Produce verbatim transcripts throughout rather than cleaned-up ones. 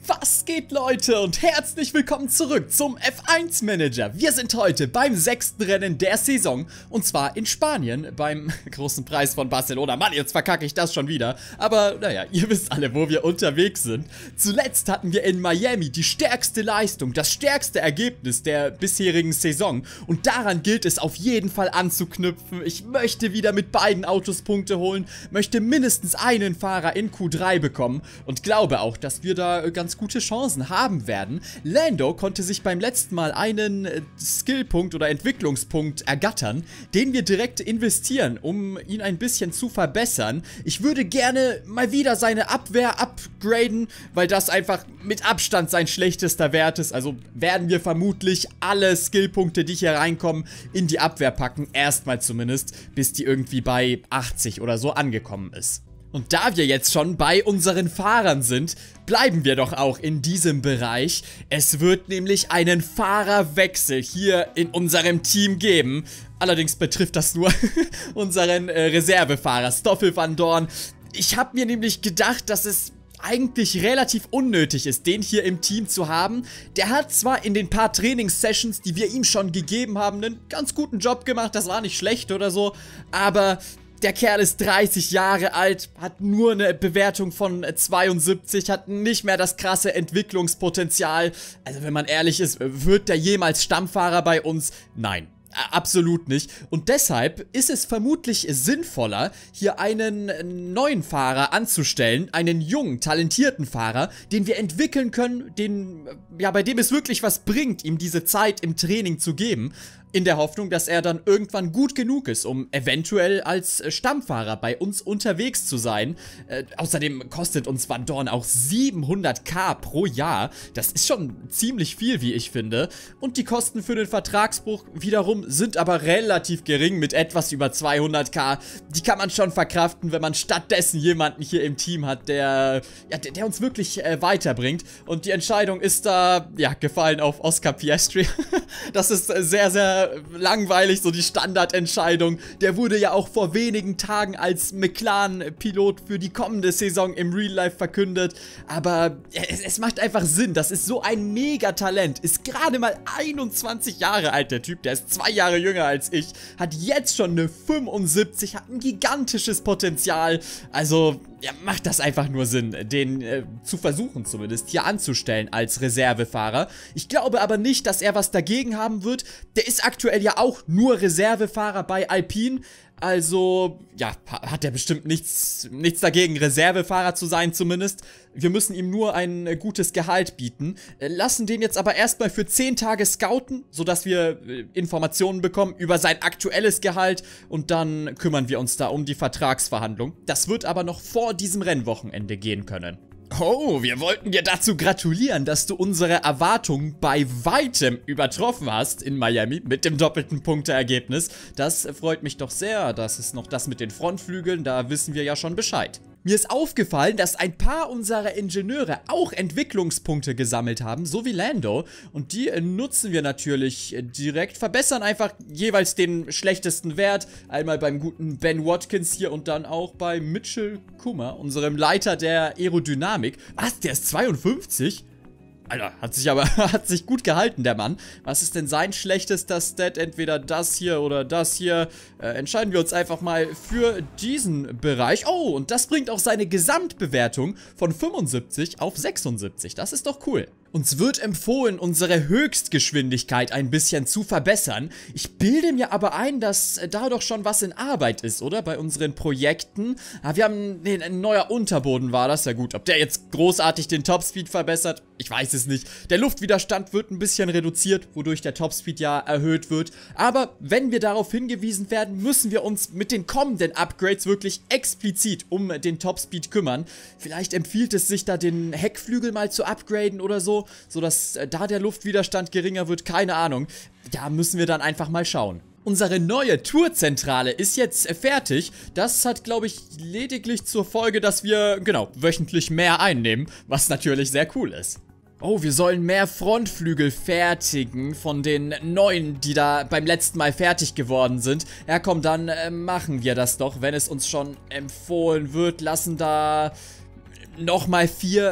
Was geht, Leute, und herzlich willkommen zurück zum F eins Manager. Wir sind heute beim sechsten Rennen der Saison und zwar in Spanien beim großen Preis von Barcelona. Mann, jetzt verkacke ich das schon wieder, aber naja, ihr wisst alle, wo wir unterwegs sind. Zuletzt hatten wir in Miami die stärkste Leistung, das stärkste Ergebnis der bisherigen Saison und daran gilt es auf jeden Fall anzuknüpfen. Ich möchte wieder mit beiden Autos Punkte holen, möchte mindestens einen Fahrer in Q drei bekommen und glaube auch, dass wir da ganz gute Chancen haben werden. Lando konnte sich beim letzten Mal einen äh, Skillpunkt oder Entwicklungspunkt ergattern, den wir direkt investieren, um ihn ein bisschen zu verbessern. Ich würde gerne mal wieder seine Abwehr upgraden, weil das einfach mit Abstand sein schlechtester Wert ist. Also werden wir vermutlich alle Skillpunkte, die hier reinkommen, in die Abwehr packen. Erstmal zumindest, bis die irgendwie bei achtzig oder so angekommen ist. Und da wir jetzt schon bei unseren Fahrern sind, bleiben wir doch auch in diesem Bereich. Es wird nämlich einen Fahrerwechsel hier in unserem Team geben. Allerdings betrifft das nur unseren äh, Reservefahrer Stoffel van Dorn. Ich habe mir nämlich gedacht, dass es eigentlich relativ unnötig ist, den hier im Team zu haben. Der hat zwar in den paar Trainingssessions, die wir ihm schon gegeben haben, einen ganz guten Job gemacht, das war nicht schlecht oder so, aber der Kerl ist dreißig Jahre alt, hat nur eine Bewertung von zweiundsiebzig, hat nicht mehr das krasse Entwicklungspotenzial. Also wenn man ehrlich ist, wird der jemals Stammfahrer bei uns? Nein. Absolut nicht. Und deshalb ist es vermutlich sinnvoller, hier einen neuen Fahrer anzustellen, einen jungen, talentierten Fahrer, den wir entwickeln können, den, ja, bei dem es wirklich was bringt, ihm diese Zeit im Training zu geben, in der Hoffnung, dass er dann irgendwann gut genug ist, um eventuell als Stammfahrer bei uns unterwegs zu sein. Äh, außerdem kostet uns Van Dorn auch siebenhunderttausend pro Jahr. Das ist schon ziemlich viel, wie ich finde. Und die Kosten für den Vertragsbruch wiederum sind aber relativ gering mit etwas über zweihunderttausend. Die kann man schon verkraften, wenn man stattdessen jemanden hier im Team hat, der, ja, der, der uns wirklich äh, weiterbringt. Und die Entscheidung ist da, ja, gefallen auf Oscar Piastri. Das ist äh, sehr, sehr langweilig, so die Standardentscheidung. Der wurde ja auch vor wenigen Tagen als McLaren-Pilot für die kommende Saison im Real Life verkündet. Aber es, es macht einfach Sinn. Das ist so ein Megatalent. Ist gerade mal einundzwanzig Jahre alt, der Typ. Der ist zwei Jahre jünger als ich. Hat jetzt schon eine fünfundsiebzig. Hat ein gigantisches Potenzial. Also ja, macht das einfach nur Sinn, den äh, zu versuchen zumindest hier anzustellen als Reservefahrer. Ich glaube aber nicht, dass er was dagegen haben wird. Der ist aktuell ja auch nur Reservefahrer bei Alpine. Also, ja, hat er bestimmt nichts, nichts dagegen, Reservefahrer zu sein zumindest. Wir müssen ihm nur ein äh, gutes Gehalt bieten. Äh, lassen den jetzt aber erstmal für zehn Tage scouten, sodass wir äh, Informationen bekommen über sein aktuelles Gehalt. Und dann kümmern wir uns da um die Vertragsverhandlung. Das wird aber noch vor diesem Rennwochenende gehen können. Oh, wir wollten dir dazu gratulieren, dass du unsere Erwartungen bei weitem übertroffen hast in Miami mit dem doppelten Punkteergebnis. Das freut mich doch sehr. Das ist noch das mit den Frontflügeln, da wissen wir ja schon Bescheid. Mir ist aufgefallen, dass ein paar unserer Ingenieure auch Entwicklungspunkte gesammelt haben, so wie Lando. Und die nutzen wir natürlich direkt, verbessern einfach jeweils den schlechtesten Wert. Einmal beim guten Ben Watkins hier und dann auch bei Mitchell Kummer, unserem Leiter der Aerodynamik. Was, der ist zweiundfünfzig? Alter, hat sich aber hat sich gut gehalten, der Mann. Was ist denn sein schlechtester Stat? Entweder das hier oder das hier. Äh, entscheiden wir uns einfach mal für diesen Bereich. Oh, und das bringt auch seine Gesamtbewertung von fünfundsiebzig auf sechsundsiebzig. Das ist doch cool. Uns wird empfohlen, unsere Höchstgeschwindigkeit ein bisschen zu verbessern. Ich bilde mir aber ein, dass da doch schon was in Arbeit ist, oder? Bei unseren Projekten. Ah, wir haben, nee, ein neuer Unterboden war das. Ja gut, ob der jetzt großartig den Topspeed verbessert, ich weiß es nicht. Der Luftwiderstand wird ein bisschen reduziert, wodurch der Topspeed ja erhöht wird. Aber wenn wir darauf hingewiesen werden, müssen wir uns mit den kommenden Upgrades wirklich explizit um den Topspeed kümmern. Vielleicht empfiehlt es sich da, den Heckflügel mal zu upgraden oder so, sodass äh, da der Luftwiderstand geringer wird, keine Ahnung. Da müssen wir dann einfach mal schauen. Unsere neue Tourzentrale ist jetzt äh, fertig. Das hat, glaube ich, lediglich zur Folge, dass wir, genau, wöchentlich mehr einnehmen, was natürlich sehr cool ist. Oh, wir sollen mehr Frontflügel fertigen von den neuen, die da beim letzten Mal fertig geworden sind. Ja komm, dann äh, machen wir das doch, wenn es uns schon empfohlen wird. Lassen da nochmal vier...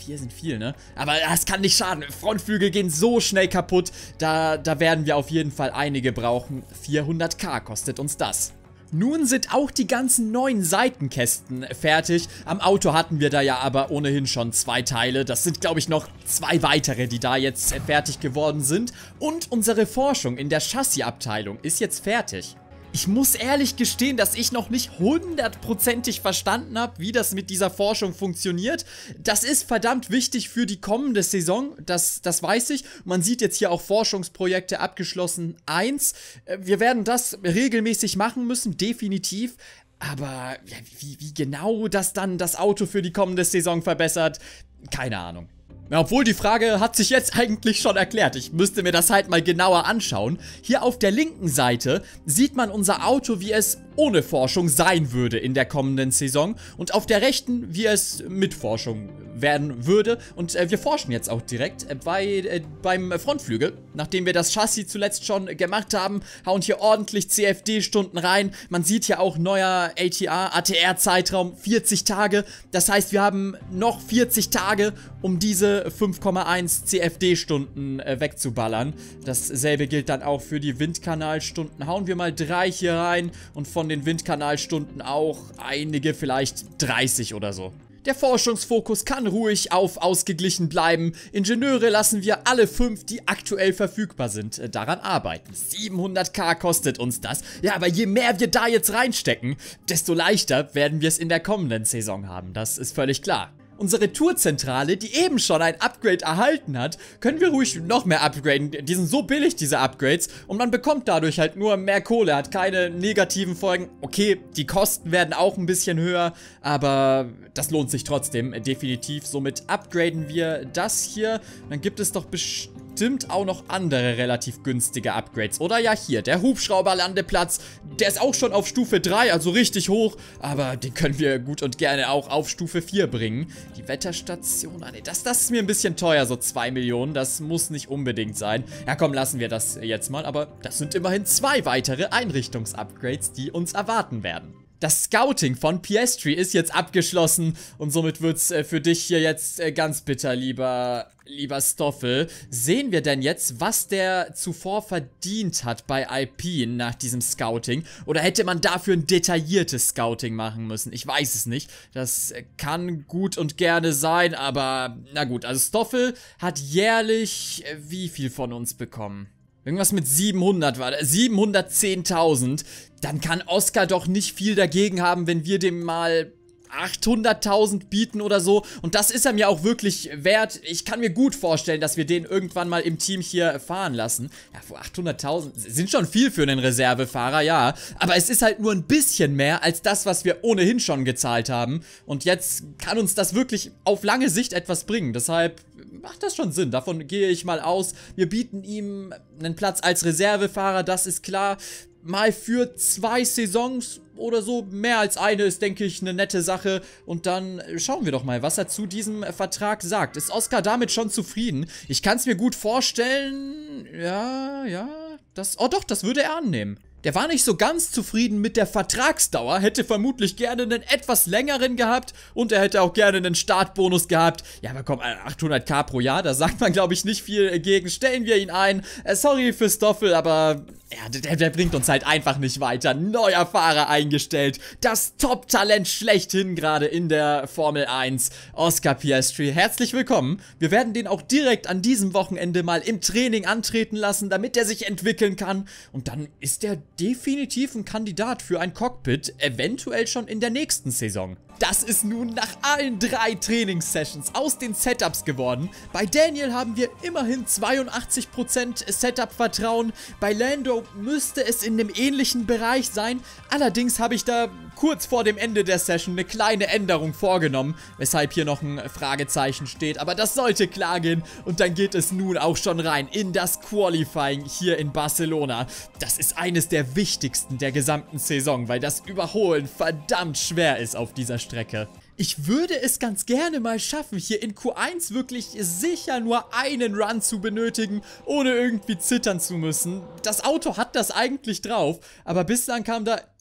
vier sind viel, ne? Aber das kann nicht schaden. Frontflügel gehen so schnell kaputt. Da, da werden wir auf jeden Fall einige brauchen. vierhunderttausend kostet uns das. Nun sind auch die ganzen neuen Seitenkästen fertig. Am Auto hatten wir da ja aber ohnehin schon zwei Teile. Das sind, glaube ich, noch zwei weitere, die da jetzt fertig geworden sind. Und unsere Forschung in der Chassisabteilung ist jetzt fertig. Ich muss ehrlich gestehen, dass ich noch nicht hundertprozentig verstanden habe, wie das mit dieser Forschung funktioniert. Das ist verdammt wichtig für die kommende Saison, das, das weiß ich. Man sieht jetzt hier auch Forschungsprojekte abgeschlossen eins. Wir werden das regelmäßig machen müssen, definitiv. Aber ja, wie, wie genau das dann das Auto für die kommende Saison verbessert, keine Ahnung. Ja, obwohl die Frage hat sich jetzt eigentlich schon erklärt. Ich müsste mir das halt mal genauer anschauen. Hier auf der linken Seite sieht man unser Auto, wie es ohne Forschung sein würde in der kommenden Saison. Und auf der rechten, wie es mit Forschung werden würde. Und äh, wir forschen jetzt auch direkt äh, bei, äh, beim Frontflügel. Nachdem wir das Chassis zuletzt schon äh, gemacht haben, hauen hier ordentlich C F D-Stunden rein. Man sieht hier auch neuer A T R, A T R-Zeitraum, vierzig Tage. Das heißt, wir haben noch vierzig Tage, um diese fünf Komma eins C F D-Stunden äh, wegzuballern. Dasselbe gilt dann auch für die Windkanalstunden. Hauen wir mal drei hier rein und von den Windkanalstunden auch einige, vielleicht dreißig oder so. Der Forschungsfokus kann ruhig auf ausgeglichen bleiben. Ingenieure lassen wir alle fünf, die aktuell verfügbar sind, äh, daran arbeiten. siebenhunderttausend kostet uns das. Ja, aber je mehr wir da jetzt reinstecken, desto leichter werden wir es in der kommenden Saison haben. Das ist völlig klar. Unsere Tourzentrale, die eben schon ein Upgrade erhalten hat, können wir ruhig noch mehr upgraden. Die sind so billig, diese Upgrades, und man bekommt dadurch halt nur mehr Kohle, hat keine negativen Folgen. Okay, die Kosten werden auch ein bisschen höher, aber das lohnt sich trotzdem, definitiv. Somit upgraden wir das hier. Dann gibt es doch bestimmt auch noch andere relativ günstige Upgrades. Oder ja, hier, der Hubschrauberlandeplatz, der ist auch schon auf Stufe drei, also richtig hoch, aber den können wir gut und gerne auch auf Stufe vier bringen. Die Wetterstation, ah, nee, das, das ist mir ein bisschen teuer, so zwei Millionen, das muss nicht unbedingt sein. Ja komm, lassen wir das jetzt mal, aber das sind immerhin zwei weitere Einrichtungsupgrades, die uns erwarten werden. Das Scouting von Piastri ist jetzt abgeschlossen und somit wird es äh, für dich hier jetzt äh, ganz bitter, lieber, lieber Stoffel. Sehen wir denn jetzt, was der zuvor verdient hat bei Alpine nach diesem Scouting? Oder hätte man dafür ein detailliertes Scouting machen müssen? Ich weiß es nicht. Das äh, kann gut und gerne sein, aber na gut. Also Stoffel hat jährlich äh, wie viel von uns bekommen? Irgendwas mit siebenhundert war, siebenhundertzehntausend. Dann kann Oscar doch nicht viel dagegen haben, wenn wir dem mal achthunderttausend bieten oder so. Und das ist er mir auch wirklich wert. Ich kann mir gut vorstellen, dass wir den irgendwann mal im Team hier fahren lassen. Ja, achthunderttausend sind schon viel für einen Reservefahrer, ja. Aber es ist halt nur ein bisschen mehr als das, was wir ohnehin schon gezahlt haben. Und jetzt kann uns das wirklich auf lange Sicht etwas bringen. Deshalb macht das schon Sinn. Davon gehe ich mal aus. Wir bieten ihm einen Platz als Reservefahrer, das ist klar. Mal für zwei Saisons oder so, mehr als eine ist, denke ich, eine nette Sache. Und dann schauen wir doch mal, was er zu diesem Vertrag sagt. Ist Oscar damit schon zufrieden? Ich kann es mir gut vorstellen. Ja, ja, das, oh doch, das würde er annehmen. Der war nicht so ganz zufrieden mit der Vertragsdauer, hätte vermutlich gerne einen etwas längeren gehabt und er hätte auch gerne einen Startbonus gehabt. Ja, aber komm, achthunderttausend pro Jahr, da sagt man, glaube ich, nicht viel gegen. Stellen wir ihn ein. Äh, sorry für Stoffel, aber ja, der, der bringt uns halt einfach nicht weiter. Neuer Fahrer eingestellt. Das Top-Talent schlechthin gerade in der Formel eins. Oscar Piastri, herzlich willkommen. Wir werden den auch direkt an diesem Wochenende mal im Training antreten lassen, damit er sich entwickeln kann. Und dann ist er definitiv ein Kandidat für ein Cockpit, eventuell schon in der nächsten Saison. Das ist nun nach allen drei Trainingssessions aus den Setups geworden. Bei Daniel haben wir immerhin zweiundachtzig Prozent Setup-Vertrauen. Bei Lando müsste es in einem ähnlichen Bereich sein. Allerdings habe ich da kurz vor dem Ende der Session eine kleine Änderung vorgenommen, weshalb hier noch ein Fragezeichen steht. Aber das sollte klar gehen und dann geht es nun auch schon rein in das Qualifying hier in Barcelona. Das ist eines der wichtigsten der gesamten Saison, weil das Überholen verdammt schwer ist auf dieser Strecke. Ich würde es ganz gerne mal schaffen, hier in Q eins wirklich sicher nur einen Run zu benötigen, ohne irgendwie zittern zu müssen. Das Auto hat das eigentlich drauf, aber bislang kam da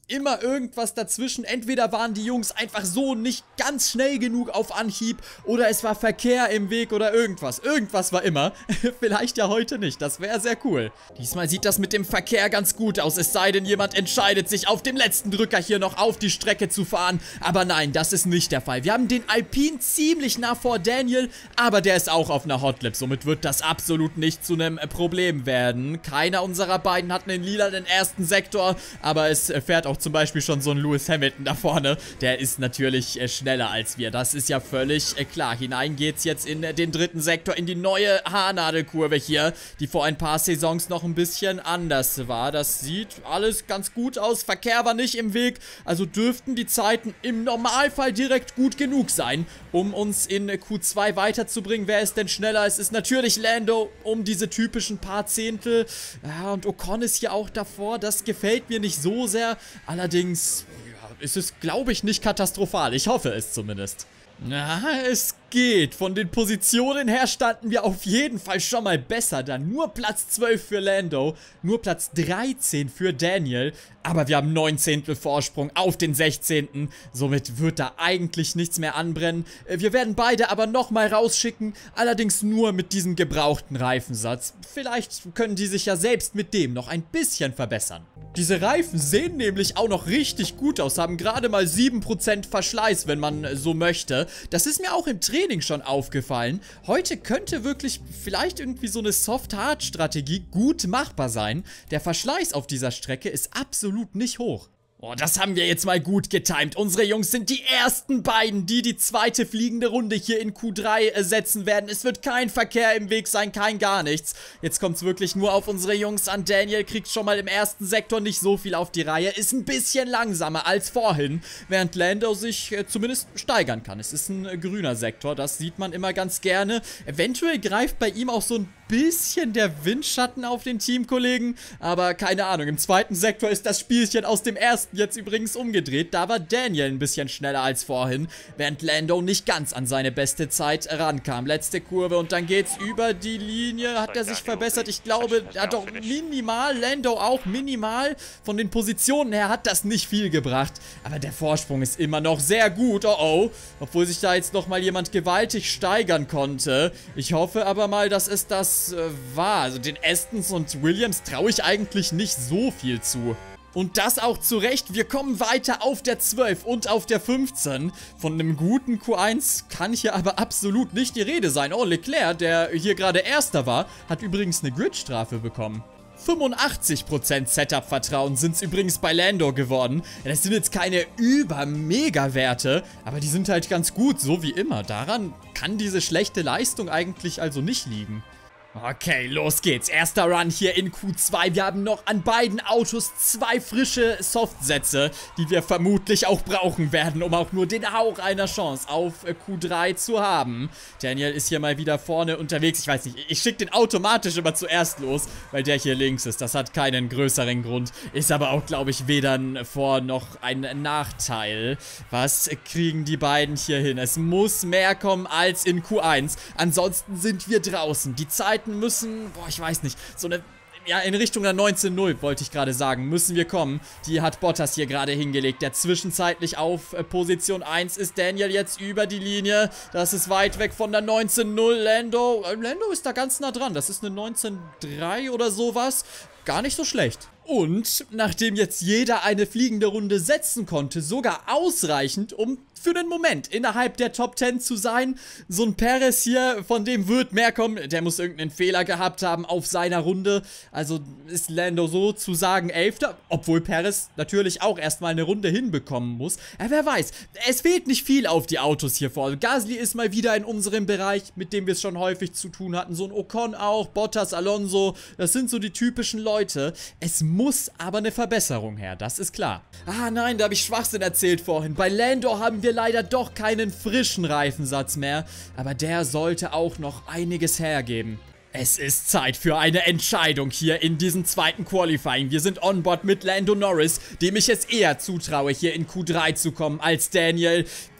immer irgendwas dazwischen. Entweder waren die Jungs einfach so nicht ganz schnell genug auf Anhieb oder es war Verkehr im Weg oder irgendwas. Irgendwas war immer. Vielleicht ja heute nicht. Das wäre sehr cool. Diesmal sieht das mit dem Verkehr ganz gut aus. Es sei denn, jemand entscheidet sich auf dem letzten Drücker hier noch auf die Strecke zu fahren. Aber nein, das ist nicht der Fall. Wir haben den Alpine ziemlich nah vor Daniel, aber der ist auch auf einer Hotlap. Somit wird das absolut nicht zu einem Problem werden. Keiner unserer beiden hat einen lilanen ersten Sektor, aber es fährt auch zum Beispiel schon so ein Lewis Hamilton da vorne. Der ist natürlich äh, schneller als wir. Das ist ja völlig äh, klar. Hinein geht's jetzt in äh, den dritten Sektor, in die neue Haarnadelkurve hier, die vor ein paar Saisons noch ein bisschen anders war. Das sieht alles ganz gut aus. Verkehr war nicht im Weg. Also dürften die Zeiten im Normalfall direkt gut genug sein, um uns in äh, Q zwei weiterzubringen. Wer ist denn schneller? Es ist natürlich Lando um diese typischen paar Zehntel. Ja, und Ocon ist hier auch davor. Das gefällt mir nicht so sehr. Allerdings ja, ist es, glaube ich, nicht katastrophal. Ich hoffe es zumindest. Na, es geht. Von den Positionen her standen wir auf jeden Fall schon mal besser da. Nur Platz zwölf für Lando, nur Platz dreizehn für Daniel. Aber wir haben neunzehntel Vorsprung auf den sechzehnten Somit wird da eigentlich nichts mehr anbrennen. Wir werden beide aber nochmal rausschicken. Allerdings nur mit diesem gebrauchten Reifensatz. Vielleicht können die sich ja selbst mit dem noch ein bisschen verbessern. Diese Reifen sehen nämlich auch noch richtig gut aus. Haben gerade mal sieben Prozent Verschleiß, wenn man so möchte. Das ist mir auch im Training schon aufgefallen. Heute könnte wirklich vielleicht irgendwie so eine Soft-Hard-Strategie gut machbar sein. Der Verschleiß auf dieser Strecke ist absolut nicht hoch. Oh, das haben wir jetzt mal gut getimt. Unsere Jungs sind die ersten beiden, die die zweite fliegende Runde hier in Q drei äh, setzen werden. Es wird kein Verkehr im Weg sein, kein gar nichts. Jetzt kommt es wirklich nur auf unsere Jungs an. Daniel kriegt schon mal im ersten Sektor nicht so viel auf die Reihe. Ist ein bisschen langsamer als vorhin, während Lando sich äh, zumindest steigern kann. Es ist ein äh, grüner Sektor, das sieht man immer ganz gerne. Eventuell greift bei ihm auch so ein bisschen der Windschatten auf den Teamkollegen, aber keine Ahnung. Im zweiten Sektor ist das Spielchen aus dem ersten jetzt übrigens umgedreht. Da war Daniel ein bisschen schneller als vorhin, während Lando nicht ganz an seine beste Zeit rankam. Letzte Kurve und dann geht's über die Linie. Hat er sich verbessert? Ich glaube, er hat doch minimal, Lando auch minimal. Von den Positionen her hat das nicht viel gebracht, aber der Vorsprung ist immer noch sehr gut. Oh oh, obwohl sich da jetzt nochmal jemand gewaltig steigern konnte. Ich hoffe aber mal, dass es das war. Also den Astons und Williams traue ich eigentlich nicht so viel zu. Und das auch zu Recht. Wir kommen weiter auf der zwölf und auf der fünfzehn. Von einem guten Q eins kann hier aber absolut nicht die Rede sein. Oh, Leclerc, der hier gerade Erster war, hat übrigens eine Gridstrafe bekommen. fünfundachtzig Prozent Setup-Vertrauen sind es übrigens bei Lando geworden. Das sind jetzt keine über-mega-Werte, aber die sind halt ganz gut, so wie immer. Daran kann diese schlechte Leistung eigentlich also nicht liegen. Okay, los geht's. Erster Run hier in Q zwei. Wir haben noch an beiden Autos zwei frische Softsätze, die wir vermutlich auch brauchen werden, um auch nur den Hauch einer Chance auf Q drei zu haben. Daniel ist hier mal wieder vorne unterwegs. Ich weiß nicht, ich schicke den automatisch immer zuerst los, weil der hier links ist. Das hat keinen größeren Grund. Ist aber auch, glaube ich, weder ein Vor- noch ein Nachteil. Was kriegen die beiden hier hin? Es muss mehr kommen als in Q eins. Ansonsten sind wir draußen. Die Zeit müssen, boah, ich weiß nicht, so eine, ja, in Richtung der neunzehn null, wollte ich gerade sagen, müssen wir kommen. Die hat Bottas hier gerade hingelegt, der zwischenzeitlich auf äh, Position eins ist. Daniel jetzt über die Linie, das ist weit weg von der neunzehn null. Lando, äh, Lando ist da ganz nah dran, das ist eine neunzehn drei oder sowas, gar nicht so schlecht. Und nachdem jetzt jeder eine fliegende Runde setzen konnte, sogar ausreichend, um für den Moment innerhalb der Top zehn zu sein. So ein Perez hier, von dem wird mehr kommen. Der muss irgendeinen Fehler gehabt haben auf seiner Runde. Also ist Lando sozusagen Elfter, obwohl Perez natürlich auch erstmal eine Runde hinbekommen muss. Ja, wer weiß, es fehlt nicht viel auf die Autos hier vor. Gasly ist mal wieder in unserem Bereich, mit dem wir es schon häufig zu tun hatten. So ein Ocon auch, Bottas, Alonso, das sind so die typischen Leute. Es muss aber eine Verbesserung her, das ist klar. Ah nein, da habe ich Schwachsinn erzählt vorhin. Bei Lando haben wir leider doch keinen frischen Reifensatz mehr, aber der sollte auch noch einiges hergeben. Es ist Zeit für eine Entscheidung hier in diesem zweiten Qualifying. Wir sind onboard mit Lando Norris, dem ich es eher zutraue, hier in Q drei zu kommen als Daniel.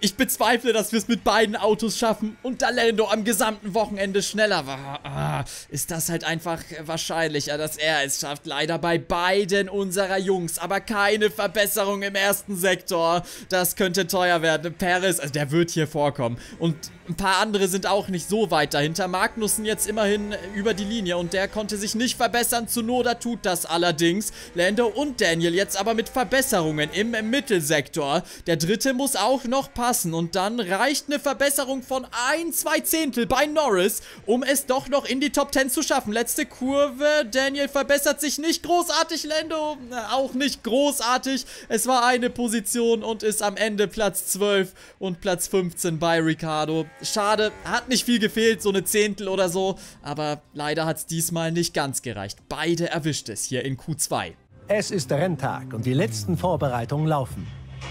Ich bezweifle, dass wir es mit beiden Autos schaffen und da Lando am gesamten Wochenende schneller war, ah, ist das halt einfach wahrscheinlicher, dass er es schafft. Leider bei beiden unserer Jungs, aber keine Verbesserung im ersten Sektor. Das könnte teuer werden. Perez, also der wird hier vorkommen. Und ein paar andere sind auch nicht so weit dahinter. Magnussen jetzt immerhin über die Linie und der konnte sich nicht verbessern. Tsunoda tut das allerdings. Lando und Daniel jetzt aber mit Verbesserungen im Mittelsektor. Der dritte muss auch noch passen und dann reicht eine Verbesserung von ein, zwei Zehntel bei Norris, um es doch noch in die Top zehn zu schaffen. Letzte Kurve. Daniel verbessert sich nicht großartig. Lando auch nicht großartig. Es war eine Position und ist am Ende Platz zwölf und Platz fünfzehn bei Ricciardo. Schade, hat nicht viel gefehlt, so eine Zehntel oder so, aber leider hat es diesmal nicht ganz gereicht. Beide erwischt es hier in Q zwei. Es ist Renntag und die letzten Vorbereitungen laufen.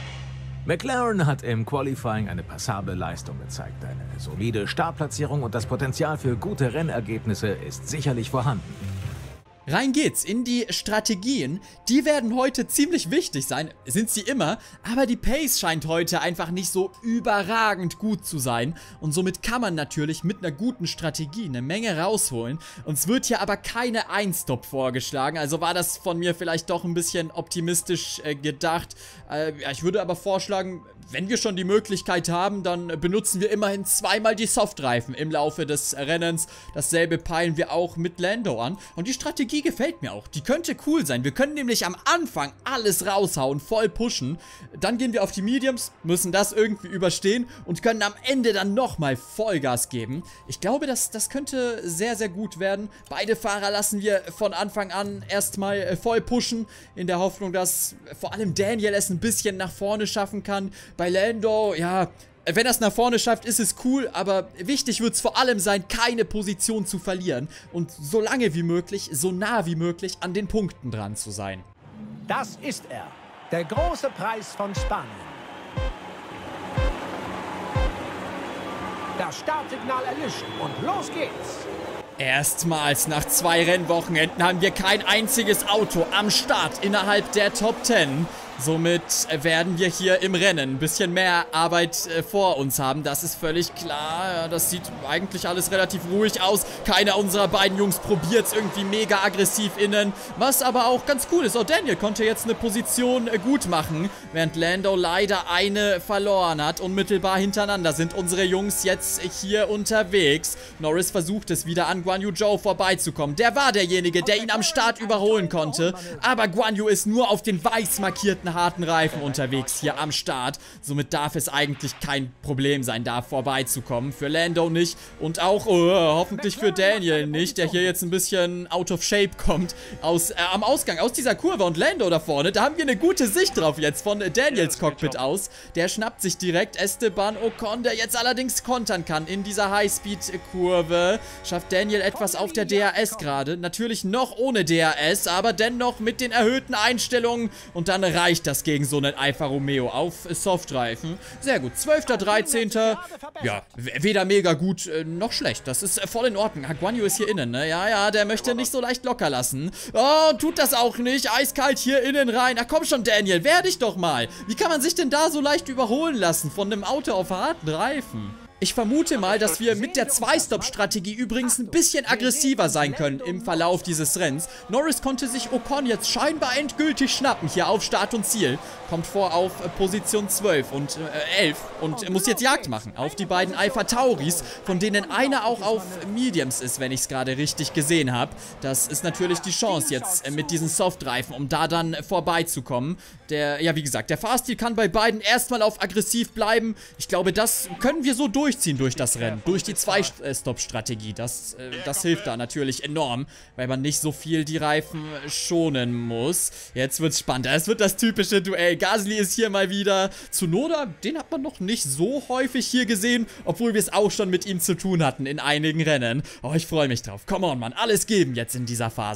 McLaren hat im Qualifying eine passable Leistung gezeigt. Eine solide Startplatzierung und das Potenzial für gute Rennergebnisse ist sicherlich vorhanden. Rein geht's in die Strategien. Die werden heute ziemlich wichtig sein, sind sie immer, aber die Pace scheint heute einfach nicht so überragend gut zu sein und somit kann man natürlich mit einer guten Strategie eine Menge rausholen. Uns wird hier aber keine Einstop vorgeschlagen, also war das von mir vielleicht doch ein bisschen optimistisch äh, gedacht. Äh, ja, ich würde aber vorschlagen, wenn wir schon die Möglichkeit haben, dann benutzen wir immerhin zweimal die Softreifen im Laufe des Rennens. Dasselbe peilen wir auch mit Lando an. Und die Strategie gefällt mir auch. Die könnte cool sein. Wir können nämlich am Anfang alles raushauen, voll pushen. Dann gehen wir auf die Mediums, müssen das irgendwie überstehen und können am Ende dann nochmal Vollgas geben. Ich glaube, das, das könnte sehr, sehr gut werden. Beide Fahrer lassen wir von Anfang an erstmal voll pushen, in der Hoffnung, dass vor allem Daniel es ein bisschen nach vorne schaffen kann. Bei Lando, ja, wenn er es nach vorne schafft, ist es cool, aber wichtig wird es vor allem sein, keine Position zu verlieren und so lange wie möglich, so nah wie möglich an den Punkten dran zu sein. Das ist er, der große Preis von Spanien. Das Startsignal erlischt und los geht's. Erstmals nach zwei Rennwochenenden haben wir kein einziges Auto am Start innerhalb der Top zehn. Somit werden wir hier im Rennen ein bisschen mehr Arbeit äh, vor uns haben. Das ist völlig klar. Ja, das sieht eigentlich alles relativ ruhig aus. Keiner unserer beiden Jungs probiert es irgendwie mega aggressiv innen. Was aber auch ganz cool ist. Auch Daniel konnte jetzt eine Position äh, gut machen, während Lando leider eine verloren hat. Unmittelbar hintereinander sind unsere Jungs jetzt hier unterwegs. Norris versucht es wieder an Guan Yu Zhou vorbeizukommen. Der war derjenige, der ihn am Start überholen konnte. Aber Guan Yu ist nur auf den weiß markierten harten Reifen unterwegs hier am Start. Somit darf es eigentlich kein Problem sein, da vorbeizukommen. Für Lando nicht und auch oh, hoffentlich für Daniel nicht, der hier jetzt ein bisschen out of shape kommt aus, äh, am Ausgang aus dieser Kurve. Und Lando da vorne, da haben wir eine gute Sicht drauf jetzt von Daniels Cockpit aus. Der schnappt sich direkt Esteban Ocon, der jetzt allerdings kontern kann in dieser Highspeed-Kurve. Schafft Daniel etwas auf der D R S gerade. Natürlich noch ohne D R S, aber dennoch mit den erhöhten Einstellungen und dann reicht das gegen so einen Alfa Romeo auf Softreifen. Sehr gut. zwölfter dreizehnter Ja, weder mega gut äh, noch schlecht. Das ist äh, voll in Ordnung. Guan Yu ist hier innen, ne? Ja, ja, der möchte nicht so leicht locker lassen. Oh, tut das auch nicht. Eiskalt hier innen rein. Ach komm schon, Daniel, wehr dich doch mal. Wie kann man sich denn da so leicht überholen lassen von einem Auto auf harten Reifen? Ich vermute mal, dass wir mit der Zwei-Stop-Strategie übrigens ein bisschen aggressiver sein können im Verlauf dieses Rennens. Norris konnte sich Ocon jetzt scheinbar endgültig schnappen, hier auf Start und Ziel. Kommt vor auf Position zwölf und äh, elf und muss jetzt Jagd machen auf die beiden Alpha Tauris, von denen einer auch auf Mediums ist, wenn ich es gerade richtig gesehen habe. Das ist natürlich die Chance jetzt äh, mit diesen Softreifen, um da dann vorbeizukommen. Der, ja wie gesagt, der Fahrstil kann bei beiden erstmal auf aggressiv bleiben. Ich glaube, das können wir so durchziehen durch das Rennen, durch die Zwei-Stop-Strategie. Das, äh, das hilft da natürlich enorm, weil man nicht so viel die Reifen schonen muss. Jetzt wird's spannend. Es wird das typische Duell. Gasly ist hier mal wieder. Tsunoda, den hat man noch nicht so häufig hier gesehen, obwohl wir es auch schon mit ihm zu tun hatten in einigen Rennen. Oh, ich freue mich drauf. Come on, Mann. Alles geben jetzt in dieser Phase.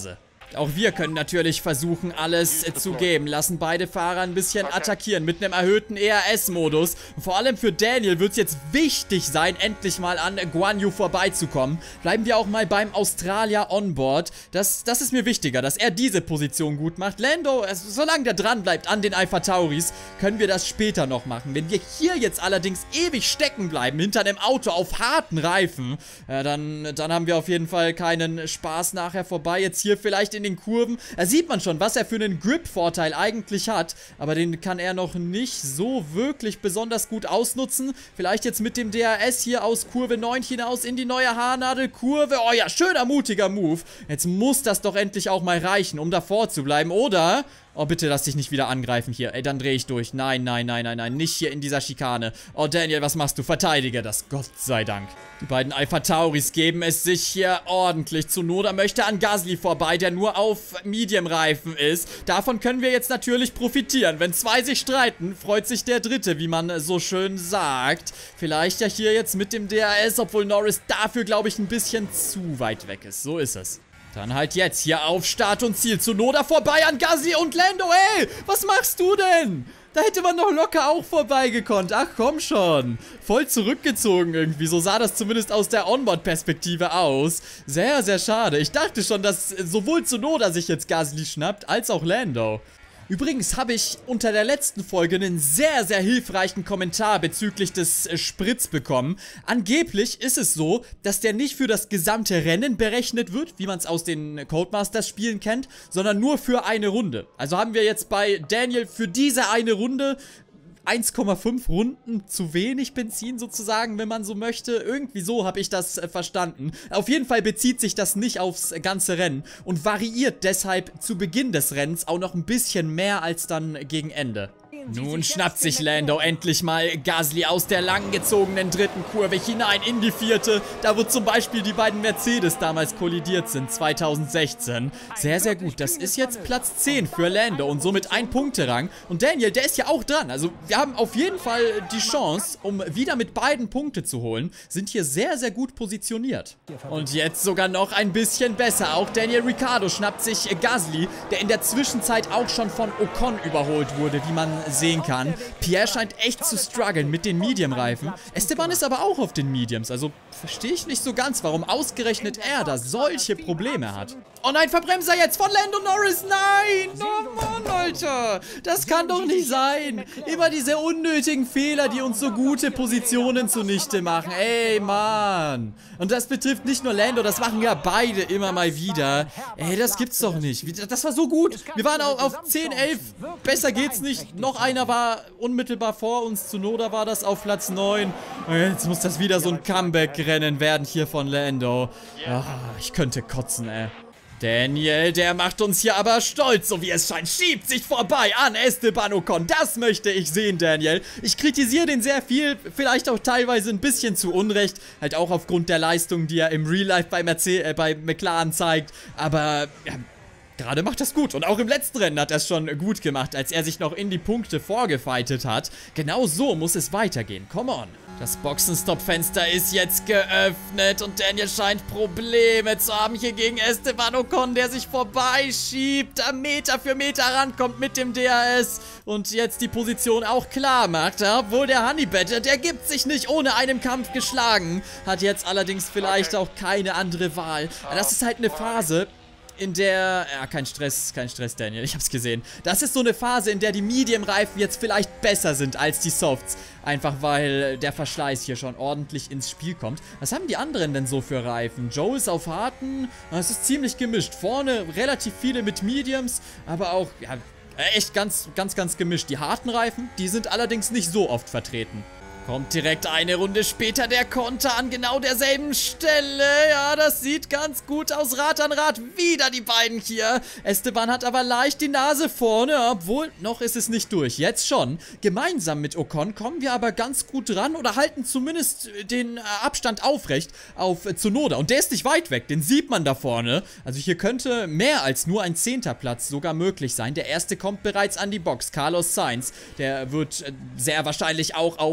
Auch wir können natürlich versuchen, alles äh, zu geben. Lassen beide Fahrer ein bisschen attackieren mit einem erhöhten E R S-Modus. Vor allem für Daniel wird es jetzt wichtig sein, endlich mal an Guan Yu vorbeizukommen. Bleiben wir auch mal beim Australier Onboard. Das, das ist mir wichtiger, dass er diese Position gut macht. Lando, also, solange der dran bleibt an den Alpha Tauris, können wir das später noch machen. Wenn wir hier jetzt allerdings ewig stecken bleiben, hinter einem Auto auf harten Reifen, äh, dann, dann haben wir auf jeden Fall keinen Spaß nachher vorbei. Jetzt hier vielleicht in den Kurven. Da sieht man schon, was er für einen Grip-Vorteil eigentlich hat. Aber den kann er noch nicht so wirklich besonders gut ausnutzen. Vielleicht jetzt mit dem D R S hier aus Kurve neun hinaus in die neue Haarnadelkurve. Oh ja, schöner, mutiger Move. Jetzt muss das doch endlich auch mal reichen, um davor zu bleiben. Oder... Oh, bitte lass dich nicht wieder angreifen hier. Ey, dann drehe ich durch. Nein, nein, nein, nein, nein. Nicht hier in dieser Schikane. Oh, Daniel, was machst du? Verteidige das. Gott sei Dank. Die beiden Alpha Tauris geben es sich hier ordentlich. Tsunoda möchte an Gasly vorbei, der nur auf Medium-Reifen ist. Davon können wir jetzt natürlich profitieren. Wenn zwei sich streiten, freut sich der Dritte, wie man so schön sagt. Vielleicht ja hier jetzt mit dem D R S, obwohl Norris dafür, glaube ich, ein bisschen zu weit weg ist. So ist es. Dann halt jetzt hier auf Start und Ziel. Tsunoda vorbei an Gasly und Lando. Ey, was machst du denn? Da hätte man doch locker auch vorbeigekonnt. Ach, komm schon. Voll zurückgezogen irgendwie. So sah das zumindest aus der Onboard-Perspektive aus. Sehr, sehr schade. Ich dachte schon, dass sowohl Tsunoda sich jetzt Gasly schnappt, als auch Lando. Übrigens habe ich unter der letzten Folge einen sehr, sehr hilfreichen Kommentar bezüglich des äh, Sprits bekommen. Angeblich ist es so, dass der nicht für das gesamte Rennen berechnet wird, wie man es aus den Codemasters-Spielen kennt, sondern nur für eine Runde. Also haben wir jetzt bei Daniel für diese eine Runde eins Komma fünf Runden zu wenig Benzin sozusagen, wenn man so möchte. Irgendwie so habe ich das äh, verstanden. Auf jeden Fall bezieht sich das nicht aufs ganze Rennen und variiert deshalb zu Beginn des Rennens auch noch ein bisschen mehr als dann gegen Ende. Nun schnappt sich Lando endlich mal Gasly aus der langgezogenen dritten Kurve hinein in die vierte. Da wo zum Beispiel die beiden Mercedes damals kollidiert sind, zweitausendsechzehn. Sehr, sehr gut. Das ist jetzt Platz zehn für Lando und somit ein Punkterang. Und Daniel, der ist ja auch dran. Also wir haben auf jeden Fall die Chance, um wieder mit beiden Punkte zu holen. Sind hier sehr, sehr gut positioniert. Und jetzt sogar noch ein bisschen besser. Auch Daniel Ricciardo schnappt sich Gasly, der in der Zwischenzeit auch schon von Ocon überholt wurde, wie man sehen kann. Pierre scheint echt zu strugglen mit den Medium-Reifen. Esteban ist aber auch auf den Mediums. Also verstehe ich nicht so ganz, warum ausgerechnet er da solche Probleme hat. Oh nein, Verbremser jetzt von Lando Norris. Nein! Oh Mann, Alter. Das kann doch nicht sein. Immer diese unnötigen Fehler, die uns so gute Positionen zunichte machen. Ey, Mann. Und das betrifft nicht nur Lando, das machen ja beide immer mal wieder. Ey, das gibt's doch nicht. Das war so gut. Wir waren auch auf zehn, elf. Besser geht's nicht. Noch einer war unmittelbar vor uns. Tsunoda war das auf Platz neun. Jetzt muss das wieder so ein Comeback-Rennen werden hier von Lando. Oh, ich könnte kotzen, ey. Daniel, der macht uns hier aber stolz, so wie es scheint, schiebt sich vorbei an Esteban Ocon. Das möchte ich sehen, Daniel. Ich kritisiere den sehr viel, vielleicht auch teilweise ein bisschen zu Unrecht, halt auch aufgrund der Leistung, die er im Real Life bei, Mercedes, äh, bei McLaren zeigt, aber ja, gerade macht das gut. Und auch im letzten Rennen hat er es schon gut gemacht, als er sich noch in die Punkte vorgefightet hat. Genau so muss es weitergehen. Come on. Das Boxenstopp-Fenster ist jetzt geöffnet und Daniel scheint Probleme zu haben hier gegen Esteban Ocon, der sich vorbeischiebt, da Meter für Meter rankommt mit dem D R S und jetzt die Position auch klar macht. Obwohl der Honey Badger, der gibt sich nicht ohne einen Kampf geschlagen, hat jetzt allerdings vielleicht auch keine andere Wahl. Das ist halt eine Phase, in der... Ja, kein Stress, kein Stress, Daniel. Ich hab's gesehen. Das ist so eine Phase, in der die Medium-Reifen jetzt vielleicht besser sind als die Softs. Einfach weil der Verschleiß hier schon ordentlich ins Spiel kommt. Was haben die anderen denn so für Reifen? Joe ist auf harten. Es ist ziemlich gemischt. Vorne relativ viele mit Mediums, aber auch... ja, echt ganz, ganz, ganz gemischt. Die harten Reifen, die sind allerdings nicht so oft vertreten. Kommt direkt eine Runde später der Konter an genau derselben Stelle. Ja, das sieht ganz gut aus. Rad an Rad. Wieder die beiden hier. Esteban hat aber leicht die Nase vorne. Obwohl, noch ist es nicht durch. Jetzt schon. Gemeinsam mit Ocon kommen wir aber ganz gut ran oder halten zumindest den Abstand aufrecht auf Tsunoda. Und der ist nicht weit weg. Den sieht man da vorne. Also hier könnte mehr als nur ein zehnter Platz sogar möglich sein. Der erste kommt bereits an die Box. Carlos Sainz. Der wird sehr wahrscheinlich auch auf Soft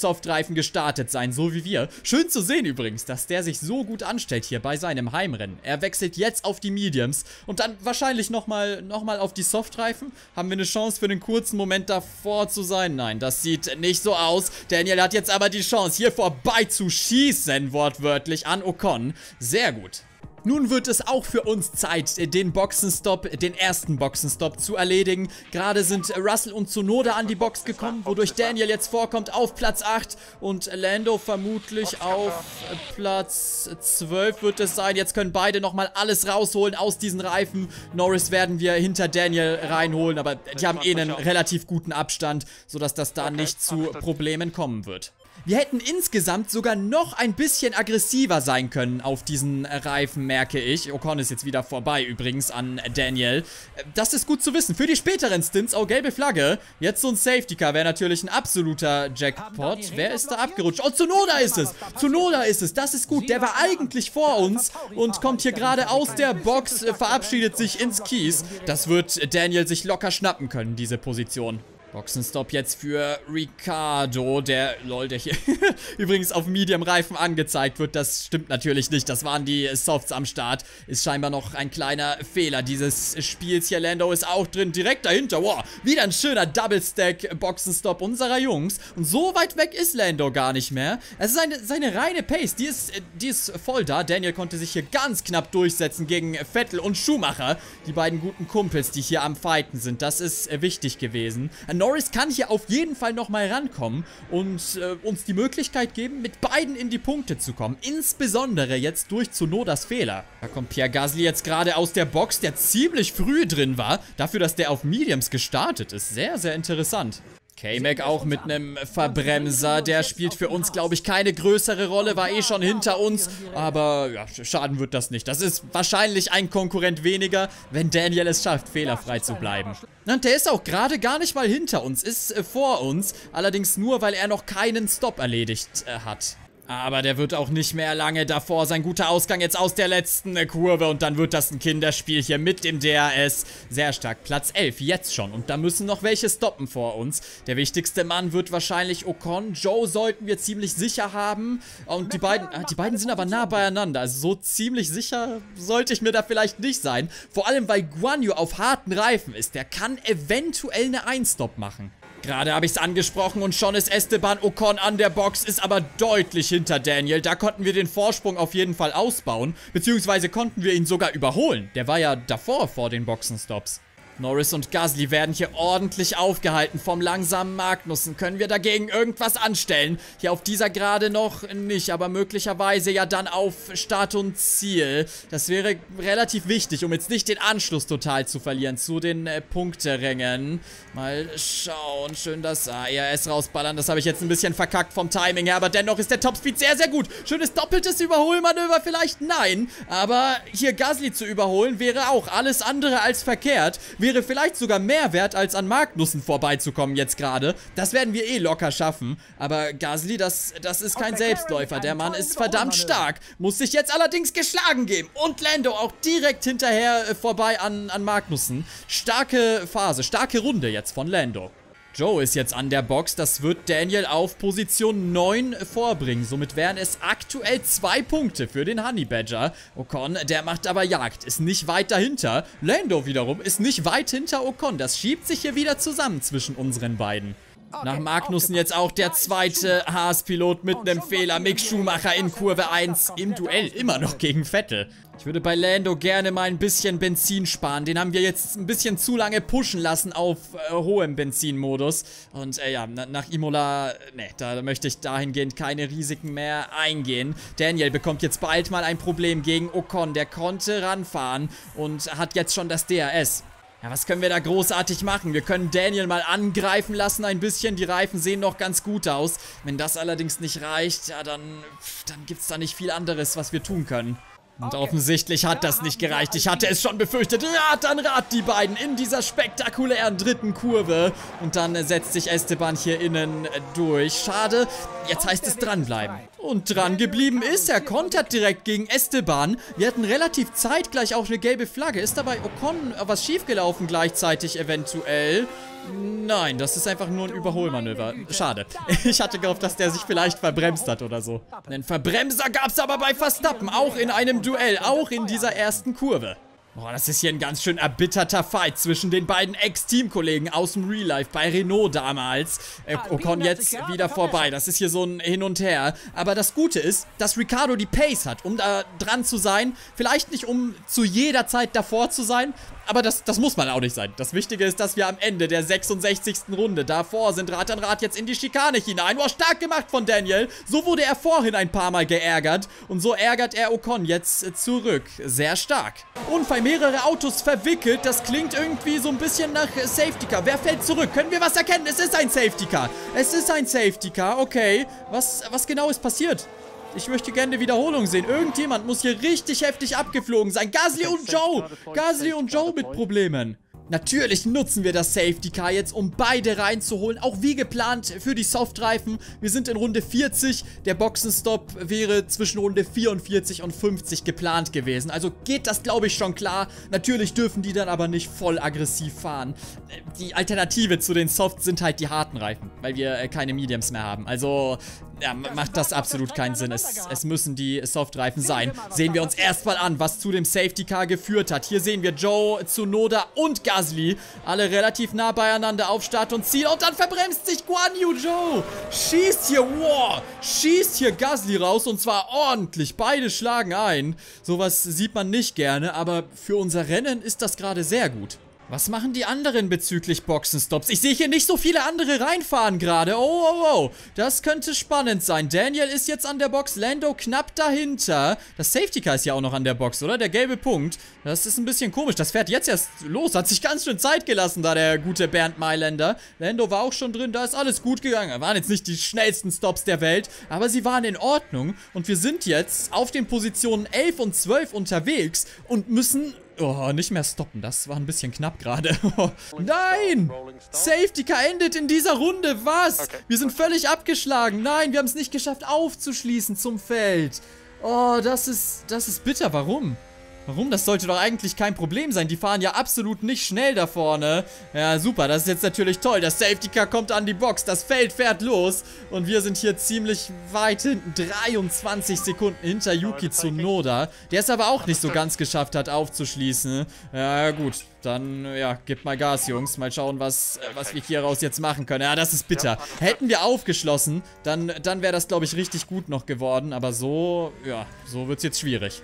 Softreifen gestartet sein, so wie wir. Schön zu sehen übrigens, dass der sich so gut anstellt hier bei seinem Heimrennen. Er wechselt jetzt auf die Mediums und dann wahrscheinlich nochmal noch mal auf die Softreifen. Haben wir eine Chance für einen kurzen Moment davor zu sein? Nein, das sieht nicht so aus. Daniel hat jetzt aber die Chance, hier vorbei zu schießen, wortwörtlich an Ocon. Sehr gut. Nun wird es auch für uns Zeit, den Boxenstopp, den ersten Boxenstopp zu erledigen. Gerade sind Russell und Tsunoda an die Box gekommen, wodurch Daniel jetzt vorkommt auf Platz acht und Lando vermutlich auf Platz zwölf wird es sein. Jetzt können beide nochmal alles rausholen aus diesen Reifen. Norris werden wir hinter Daniel reinholen, aber die haben eh einen relativ guten Abstand, sodass das da nicht zu Problemen kommen wird. Wir hätten insgesamt sogar noch ein bisschen aggressiver sein können auf diesen Reifen, merke ich. Ocon ist jetzt wieder vorbei übrigens an Daniel. Das ist gut zu wissen. Für die späteren Stints, oh, gelbe Flagge. Jetzt so ein Safety Car wäre natürlich ein absoluter Jackpot. Wer ist da abgerutscht? Oh, Tsunoda ist es. Tsunoda ist es. Das ist gut. Der war eigentlich vor uns und kommt hier gerade aus der Box, verabschiedet sich ins Kies. Das wird Daniel sich locker schnappen können, diese Position. Boxenstopp jetzt für Ricciardo, der, lol, der hier übrigens auf Medium-Reifen angezeigt wird. Das stimmt natürlich nicht, das waren die Softs am Start. Ist scheinbar noch ein kleiner Fehler dieses Spiels hier. Lando ist auch drin, direkt dahinter. Wow, wieder ein schöner Double-Stack-Boxenstopp unserer Jungs. Und so weit weg ist Lando gar nicht mehr. Es ist seine, seine reine Pace, die ist, die ist voll da. Daniel konnte sich hier ganz knapp durchsetzen gegen Vettel und Schumacher. Die beiden guten Kumpels, die hier am Fighten sind. Das ist wichtig gewesen. Norris kann hier auf jeden Fall nochmal rankommen und äh, uns die Möglichkeit geben, mit beiden in die Punkte zu kommen. Insbesondere jetzt durch Tsunodas Fehler. Da kommt Pierre Gasly jetzt gerade aus der Box, der ziemlich früh drin war. Dafür, dass der auf Mediums gestartet ist. Sehr, sehr interessant. K-Mac auch mit einem Verbremser, der spielt für uns, glaube ich, keine größere Rolle, war eh schon hinter uns, aber ja, schaden wird das nicht. Das ist wahrscheinlich ein Konkurrent weniger, wenn Daniel es schafft, fehlerfrei zu bleiben. Und der ist auch gerade gar nicht mal hinter uns, ist äh, vor uns, allerdings nur, weil er noch keinen Stop erledigt äh, hat. Aber der wird auch nicht mehr lange davor sein. Guter Ausgang jetzt aus der letzten Kurve. Und dann wird das ein Kinderspiel hier mit dem D R S. Sehr stark. Platz elf jetzt schon. Und da müssen noch welche stoppen vor uns. Der wichtigste Mann wird wahrscheinlich Ocon. Joe sollten wir ziemlich sicher haben. Und die beiden, die beiden sind aber nah beieinander. Also so ziemlich sicher sollte ich mir da vielleicht nicht sein. Vor allem, weil Guan Yu auf harten Reifen ist. Der kann eventuell eine Einstop machen. Gerade habe ich es angesprochen und schon ist Esteban Ocon an der Box, ist aber deutlich hinter Daniel. Da konnten wir den Vorsprung auf jeden Fall ausbauen, beziehungsweise konnten wir ihn sogar überholen. Der war ja davor vor den Boxenstops. Norris und Gasly werden hier ordentlich aufgehalten vom langsamen Magnussen. Können wir dagegen irgendwas anstellen? Hier auf dieser Gerade noch nicht, aber möglicherweise ja dann auf Start und Ziel. Das wäre relativ wichtig, um jetzt nicht den Anschluss total zu verlieren zu den äh, Punkterängen. Mal schauen, schön das A R S rausballern. Das habe ich jetzt ein bisschen verkackt vom Timing her, aber dennoch ist der Topspeed sehr, sehr gut. Schönes doppeltes Überholmanöver vielleicht? Nein, aber hier Gasly zu überholen wäre auch alles andere als verkehrt. Wir Wäre vielleicht sogar mehr wert, als an Magnussen vorbeizukommen jetzt gerade. Das werden wir eh locker schaffen. Aber Gasly, das, das ist kein Selbstläufer. Der Mann ist verdammt stark. Muss sich jetzt allerdings geschlagen geben. Und Lando auch direkt hinterher äh, vorbei an, an Magnussen. Starke Phase, starke Runde jetzt von Lando. Joe ist jetzt an der Box, das wird Daniel auf Position neun vorbringen. Somit wären es aktuell zwei Punkte für den Honey Badger. Ocon, der macht aber Jagd, ist nicht weit dahinter. Lando wiederum ist nicht weit hinter Ocon. Das schiebt sich hier wieder zusammen zwischen unseren beiden. Nach Magnussen jetzt auch der zweite Haas-Pilot mit einem Fehler. Mick Schumacher in Kurve eins im Duell immer noch gegen Vettel. Ich würde bei Lando gerne mal ein bisschen Benzin sparen. Den haben wir jetzt ein bisschen zu lange pushen lassen auf äh, hohem Benzinmodus. Und äh, ja, na, nach Imola, ne, da möchte ich dahingehend keine Risiken mehr eingehen. Daniel bekommt jetzt bald mal ein Problem gegen Ocon. Der konnte ranfahren und hat jetzt schon das D R S. Ja, was können wir da großartig machen? Wir können Daniel mal angreifen lassen ein bisschen. Die Reifen sehen noch ganz gut aus. Wenn das allerdings nicht reicht, ja, dann, dann gibt es da nicht viel anderes, was wir tun können. Und offensichtlich hat das nicht gereicht. Ich hatte es schon befürchtet. Rad an Rad die beiden in dieser spektakulären dritten Kurve. Und dann setzt sich Esteban hier innen durch. Schade. Jetzt heißt es dranbleiben. Und dran geblieben ist er. Kontert direkt gegen Esteban. Wir hatten relativ zeitgleich auch eine gelbe Flagge. Ist dabei Ocon was schiefgelaufen gleichzeitig eventuell? Nein, das ist einfach nur ein Überholmanöver. Schade. Ich hatte gehofft, dass der sich vielleicht verbremst hat oder so. Einen Verbremser gab's aber bei Verstappen, auch in einem Duell, auch in dieser ersten Kurve. Boah, das ist hier ein ganz schön erbitterter Fight zwischen den beiden Ex-Teamkollegen aus dem Real Life bei Renault damals. Äh, Ocon jetzt wieder vorbei. Das ist hier so ein Hin und Her. Aber das Gute ist, dass Ricciardo die Pace hat, um da dran zu sein. Vielleicht nicht, um zu jeder Zeit davor zu sein, aber das, das muss man auch nicht sein. Das Wichtige ist, dass wir am Ende der sechsundsechzigsten Runde davor sind. Rad an Rad jetzt in die Schikane hinein. Boah, stark gemacht von Daniel. So wurde er vorhin ein paar Mal geärgert. Und so ärgert er Ocon jetzt zurück. Sehr stark. Unfall, mehrere Autos verwickelt. Das klingt irgendwie so ein bisschen nach Safety Car. Wer fällt zurück? Können wir was erkennen? Es ist ein Safety Car. Es ist ein Safety Car. Okay. Was, was genau ist passiert? Ich möchte gerne eine Wiederholung sehen. Irgendjemand muss hier richtig heftig abgeflogen sein. Gasly und Joe. Gasly und Joe mit Problemen. Natürlich nutzen wir das Safety Car jetzt, um beide reinzuholen. Auch wie geplant für die Softreifen. Wir sind in Runde vierzig. Der Boxenstopp wäre zwischen Runde vierundvierzig und fünfzig geplant gewesen. Also geht das, glaube ich, schon klar. Natürlich dürfen die dann aber nicht voll aggressiv fahren. Die Alternative zu den Softs sind halt die harten Reifen, weil wir äh, keine Mediums mehr haben. Also ja, macht das absolut keinen Sinn. Es, es müssen die Softreifen sein. Sehen wir uns erstmal an, was zu dem Safety Car geführt hat. Hier sehen wir Joe, Tsunoda und Gasly. Alle relativ nah beieinander auf Start und Ziel. Und dann verbremst sich Guan Yu Zhou. Schießt hier, wow, schießt hier Gasly raus und zwar ordentlich. Beide schlagen ein. Sowas sieht man nicht gerne, aber für unser Rennen ist das gerade sehr gut. Was machen die anderen bezüglich Boxenstops? Ich sehe hier nicht so viele andere reinfahren gerade. Oh, oh, oh. Das könnte spannend sein. Daniel ist jetzt an der Box. Lando knapp dahinter. Das Safety Car ist ja auch noch an der Box, oder? Der gelbe Punkt. Das ist ein bisschen komisch. Das fährt jetzt erst los. Hat sich ganz schön Zeit gelassen, da der gute Bernd Mailänder. Lando war auch schon drin. Da ist alles gut gegangen. Waren jetzt nicht die schnellsten Stops der Welt, aber sie waren in Ordnung. Und wir sind jetzt auf den Positionen elf und zwölf unterwegs und müssen... Oh, nicht mehr stoppen. Das war ein bisschen knapp gerade. Nein! Safety Car endet in dieser Runde. Was? Wir sind völlig abgeschlagen. Nein, wir haben es nicht geschafft aufzuschließen zum Feld. Oh, das ist, das ist bitter. Warum? Warum? Das sollte doch eigentlich kein Problem sein. Die fahren ja absolut nicht schnell da vorne. Ja, super. Das ist jetzt natürlich toll. Das Safety Car kommt an die Box. Das Feld fährt los. Und wir sind hier ziemlich weit hinten. dreiundzwanzig Sekunden hinter Yuki Tsunoda. Der es aber auch nicht so ganz geschafft hat, aufzuschließen. Ja, gut. Dann, ja, gebt mal Gas, Jungs. Mal schauen, was, was wir hier raus jetzt machen können. Ja, das ist bitter. Hätten wir aufgeschlossen, dann, dann wäre das, glaube ich, richtig gut noch geworden. Aber so, ja, so wird es jetzt schwierig.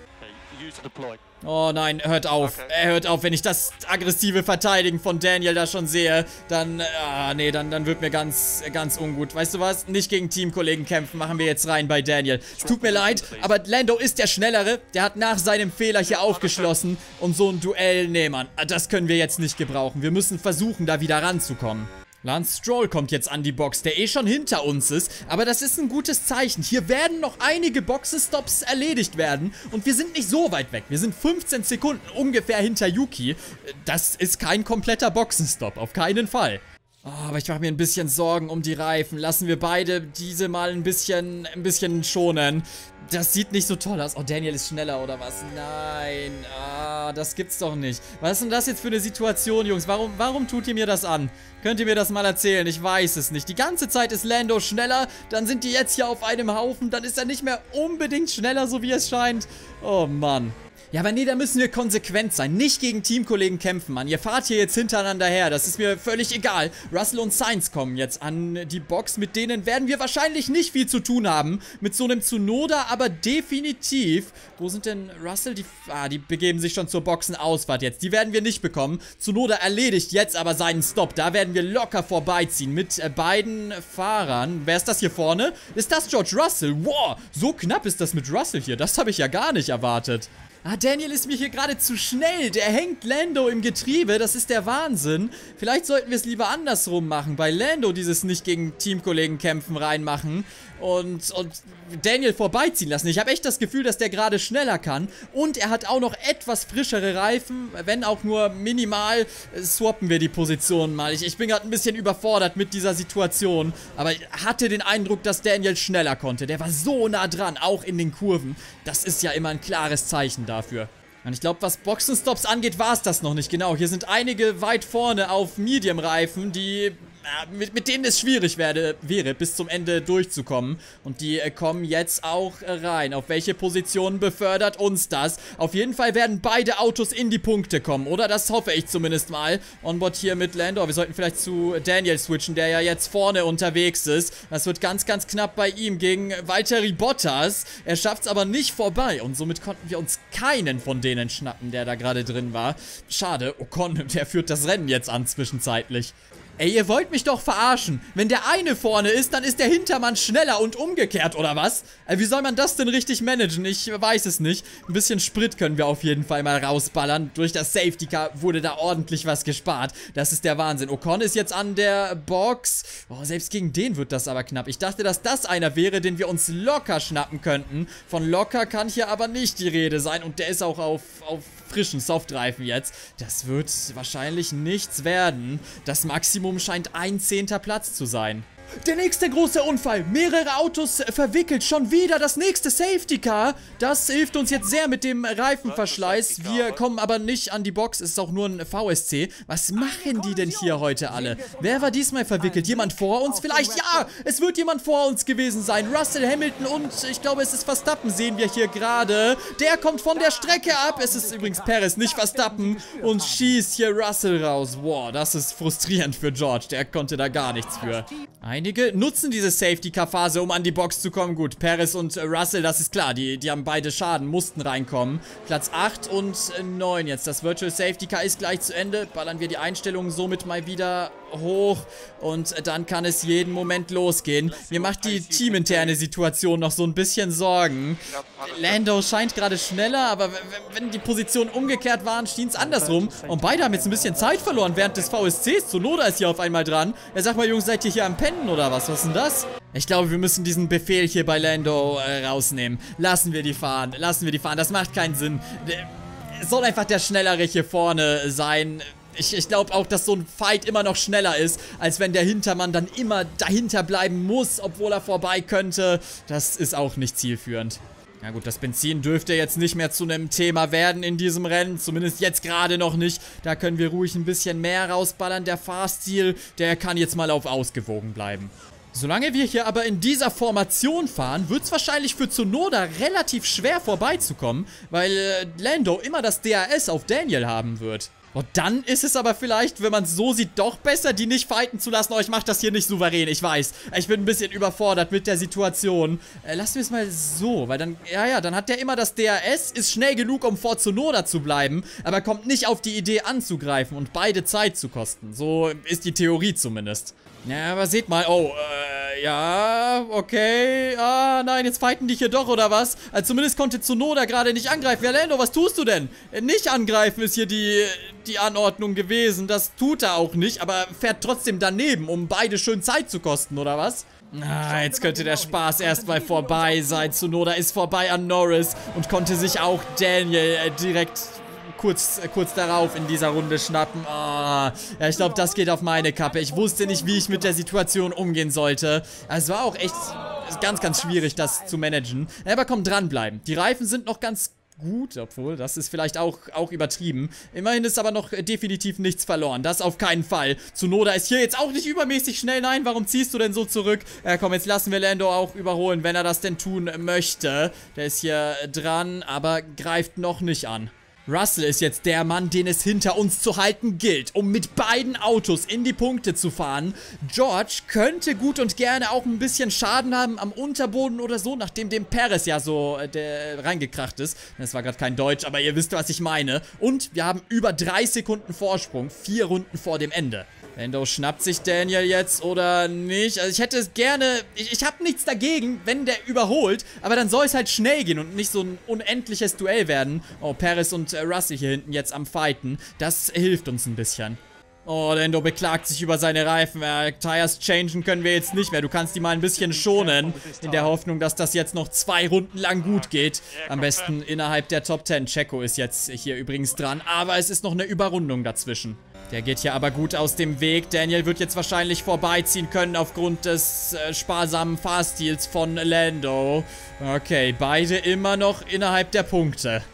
Oh nein, hört auf. Er hört auf, wenn ich das aggressive Verteidigen von Daniel da schon sehe, dann, ah, nee, dann, dann wird mir ganz, ganz ungut. Weißt du was? Nicht gegen Teamkollegen kämpfen, machen wir jetzt rein bei Daniel. Es tut mir leid, aber Lando ist der Schnellere. Der hat nach seinem Fehler hier aufgeschlossen und so ein Duell, nee, Mann, das können wir jetzt nicht gebrauchen. Wir müssen versuchen, da wieder ranzukommen. Lance Stroll kommt jetzt an die Box, der eh schon hinter uns ist, aber das ist ein gutes Zeichen. Hier werden noch einige Boxenstops erledigt werden und wir sind nicht so weit weg. Wir sind fünfzehn Sekunden ungefähr hinter Yuki. Das ist kein kompletter Boxenstopp, auf keinen Fall. Oh, aber ich mache mir ein bisschen Sorgen um die Reifen. Lassen wir beide diese mal ein bisschen, ein bisschen schonen. Das sieht nicht so toll aus. Oh, Daniel ist schneller oder was? Nein. Ah, das gibt's doch nicht. Was ist denn das jetzt für eine Situation, Jungs? Warum, warum tut ihr mir das an? Könnt ihr mir das mal erzählen? Ich weiß es nicht. Die ganze Zeit ist Lando schneller. Dann sind die jetzt hier auf einem Haufen. Dann ist er nicht mehr unbedingt schneller, so wie es scheint. Oh, Mann. Ja, aber nee, da müssen wir konsequent sein. Nicht gegen Teamkollegen kämpfen, Mann. Ihr fahrt hier jetzt hintereinander her. Das ist mir völlig egal. Russell und Sainz kommen jetzt an die Box. Mit denen werden wir wahrscheinlich nicht viel zu tun haben. Mit so einem Tsunoda aber definitiv. Wo sind denn Russell? Die, ah, die begeben sich schon zur Boxenausfahrt jetzt. Die werden wir nicht bekommen. Tsunoda erledigt jetzt aber seinen Stop. Da werden wir locker vorbeiziehen mit äh, beiden Fahrern. Wer ist das hier vorne? Ist das George Russell? Wow, so knapp ist das mit Russell hier. Das habe ich ja gar nicht erwartet. Ah, Daniel ist mir hier gerade zu schnell. Der hängt Lando im Getriebe. Das ist der Wahnsinn. Vielleicht sollten wir es lieber andersrum machen. Bei Lando dieses nicht gegen Teamkollegen kämpfen reinmachen. Und, und Daniel vorbeiziehen lassen. Ich habe echt das Gefühl, dass der gerade schneller kann. Und er hat auch noch etwas frischere Reifen. Wenn auch nur minimal, swappen wir die Positionen mal. Ich, ich bin gerade ein bisschen überfordert mit dieser Situation. Aber ich hatte den Eindruck, dass Daniel schneller konnte. Der war so nah dran, auch in den Kurven. Das ist ja immer ein klares Zeichen dafür. Und ich glaube, was Boxenstops angeht, war es das noch nicht. Genau, hier sind einige weit vorne auf Medium-Reifen, die... Mit, mit denen es schwierig werde, wäre, bis zum Ende durchzukommen. Und die äh, kommen jetzt auch äh, rein. Auf welche Position befördert uns das? Auf jeden Fall werden beide Autos in die Punkte kommen, oder? Das hoffe ich zumindest mal. Onboard hier mit Lando. Wir sollten vielleicht zu Daniel switchen, der ja jetzt vorne unterwegs ist. Das wird ganz, ganz knapp bei ihm gegen Valtteri Bottas. Er schafft es aber nicht vorbei. Und somit konnten wir uns keinen von denen schnappen, der da gerade drin war. Schade. Ocon, der führt das Rennen jetzt an zwischenzeitlich. Ey, ihr wollt mich doch verarschen. Wenn der eine vorne ist, dann ist der Hintermann schneller und umgekehrt, oder was? Ey, wie soll man das denn richtig managen? Ich weiß es nicht. Ein bisschen Sprit können wir auf jeden Fall mal rausballern. Durch das Safety Car wurde da ordentlich was gespart. Das ist der Wahnsinn. Ocon ist jetzt an der Box. Oh, selbst gegen den wird das aber knapp. Ich dachte, dass das einer wäre, den wir uns locker schnappen könnten. Von locker kann hier aber nicht die Rede sein. Und der ist auch auf, auf frischen Softreifen jetzt. Das wird wahrscheinlich nichts werden. Das Maximum scheint ein zehnter Platz zu sein. Der nächste große Unfall. Mehrere Autos verwickelt. Schon wieder das nächste Safety Car. Das hilft uns jetzt sehr mit dem Reifenverschleiß. Wir kommen aber nicht an die Box. Es ist auch nur ein V S C. Was machen die denn hier heute alle? Wer war diesmal verwickelt? Jemand vor uns vielleicht? Ja, es wird jemand vor uns gewesen sein. Russell, Hamilton und ich glaube, es ist Verstappen, sehen wir hier gerade. Der kommt von der Strecke ab. Es ist übrigens Perez, nicht Verstappen. Und schießt hier Russell raus. Wow, das ist frustrierend für George. Der konnte da gar nichts für. Einige nutzen diese Safety-Car-Phase, um an die Box zu kommen. Gut, Perez und äh, Russell, das ist klar. Die, die haben beide Schaden, mussten reinkommen. Platz acht und äh, neun jetzt. Das Virtual Safety-Car ist gleich zu Ende. Ballern wir die Einstellungen somit mal wieder hoch. Und äh, dann kann es jeden Moment losgehen. Mir macht die teaminterne Situation noch so ein bisschen Sorgen. Lando scheint gerade schneller, aber wenn die Positionen umgekehrt waren, schien es andersrum. Und beide haben jetzt ein bisschen Zeit verloren während des V S Cs. Tsunoda ist hier auf einmal dran. Er sagt mal, Jungs, seid ihr hier am Pennen oder was? Was ist denn das? Ich glaube, wir müssen diesen Befehl hier bei Lando äh, rausnehmen. Lassen wir die fahren. Lassen wir die fahren. Das macht keinen Sinn. Es soll einfach der Schnellere hier vorne sein. Ich, ich glaube auch, dass so ein Fight immer noch schneller ist, als wenn der Hintermann dann immer dahinter bleiben muss, obwohl er vorbei könnte. Das ist auch nicht zielführend. Ja gut, das Benzin dürfte jetzt nicht mehr zu einem Thema werden in diesem Rennen. Zumindest jetzt gerade noch nicht. Da können wir ruhig ein bisschen mehr rausballern. Der Fahrstil, der kann jetzt mal auf ausgewogen bleiben. Solange wir hier aber in dieser Formation fahren, wird es wahrscheinlich für Tsunoda relativ schwer vorbeizukommen, weil äh, Lando immer das D R S auf Daniel haben wird. Und dann ist es aber vielleicht, wenn man es so sieht, doch besser, die nicht fighten zu lassen. Oh, ich mache das hier nicht souverän, ich weiß. Ich bin ein bisschen überfordert mit der Situation. Äh, lassen wir es mal so, weil dann, ja, ja, dann hat der immer das D R S, ist schnell genug, um vor Tsunoda zu bleiben, aber kommt nicht auf die Idee anzugreifen und beide Zeit zu kosten. So ist die Theorie zumindest. Ja, aber seht mal, oh, äh, ja, okay, ah, nein, jetzt fighten die hier doch, oder was? Also zumindest konnte Tsunoda gerade nicht angreifen. Ja, Lando, was tust du denn? Nicht angreifen ist hier die, die Anordnung gewesen, das tut er auch nicht, aber fährt trotzdem daneben, um beide schön Zeit zu kosten, oder was? Ah, jetzt könnte der Spaß erstmal vorbei sein. Tsunoda ist vorbei an Norris und konnte sich auch Daniel äh, direkt... Kurz, kurz darauf in dieser Runde schnappen. Oh, ja, ich glaube, das geht auf meine Kappe. Ich wusste nicht, wie ich mit der Situation umgehen sollte. Es war auch echt ganz, ganz schwierig, das zu managen. Aber komm, dranbleiben. Die Reifen sind noch ganz gut, obwohl, das ist vielleicht auch, auch übertrieben. Immerhin ist aber noch definitiv nichts verloren. Das auf keinen Fall. Tsunoda ist hier jetzt auch nicht übermäßig schnell. Nein, warum ziehst du denn so zurück? Ja, komm, jetzt lassen wir Lando auch überholen, wenn er das denn tun möchte. Der ist hier dran, aber greift noch nicht an. Russell ist jetzt der Mann, den es hinter uns zu halten gilt, um mit beiden Autos in die Punkte zu fahren. George könnte gut und gerne auch ein bisschen Schaden haben am Unterboden oder so, nachdem dem Perez ja so äh, der, reingekracht ist. Das war gerade kein Deutsch, aber ihr wisst, was ich meine. Und wir haben über drei Sekunden Vorsprung, vier Runden vor dem Ende. Lando schnappt sich Daniel jetzt oder nicht? Also ich hätte es gerne... Ich, ich habe nichts dagegen, wenn der überholt. Aber dann soll es halt schnell gehen und nicht so ein unendliches Duell werden. Oh, Perez und äh, Russell hier hinten jetzt am Fighten. Das hilft uns ein bisschen. Oh, Lando beklagt sich über seine Reifen. Äh, Tires changen können wir jetzt nicht mehr. Du kannst die mal ein bisschen schonen. In der Hoffnung, dass das jetzt noch zwei Runden lang gut geht. Am besten innerhalb der Top zehn. Checo ist jetzt hier übrigens dran. Aber es ist noch eine Überrundung dazwischen. Der geht hier aber gut aus dem Weg. Daniel wird jetzt wahrscheinlich vorbeiziehen können aufgrund des äh, sparsamen Fahrstils von Lando. Okay, beide immer noch innerhalb der Punkte.